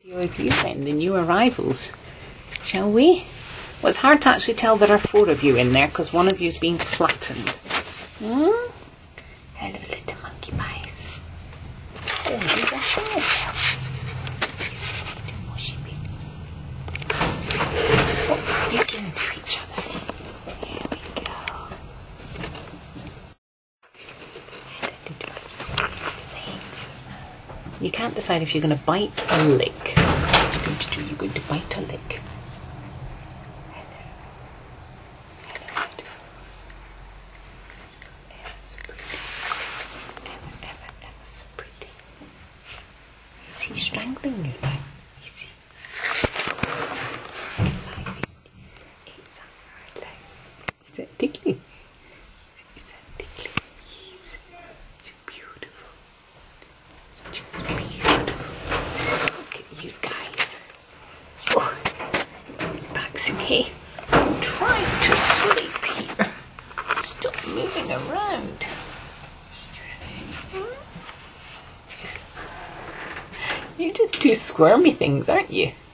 Video of you then, the new arrivals, shall we? Well, it's hard to actually tell there are 4 of you in there because one of you's been flattened. Hmm? Hello, little monkey pies. Oh, you washing yourself? Do washy bits. What are you doing to each other? Here we go. You can't decide if you're going to bite or lick. What are you going to do? You're going to bite or lick. Hello, beautifuls. Ever so pretty. Ever so pretty. Is he strangling you now? Is he? Is that tickling? Is that tickling? Yes. So beautiful. Such a beautiful. Look at you guys. Oh, backs me. I'm trying to sleep here. Stop moving around. You're just 2 squirmy things, aren't you?